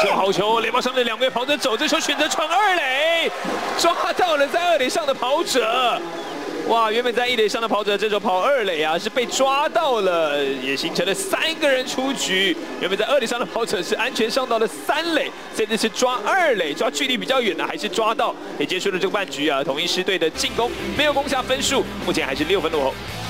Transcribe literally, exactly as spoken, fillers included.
球好球，垒包上的两位跑者走，这球选择传二垒，抓到了在二垒上的跑者。 哇！原本在一垒上的跑者，这时候跑二垒啊，是被抓到了，也形成了三个人出局。原本在二垒上的跑者是安全上到了三垒，这次是抓二垒，抓距离比较远的还是抓到，也结束了这个半局啊。统一狮队的进攻没有攻下分数，目前还是六分落后。